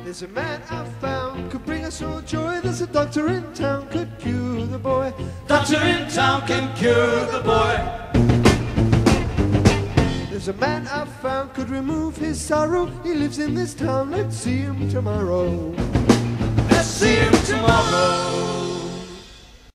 There's a man I found could bring us all joy. There's a doctor in town could cure the boy. Doctor in town can cure the boy. There's a man I found could remove his sorrow. He lives in this town, let's see him tomorrow. Let's see him tomorrow.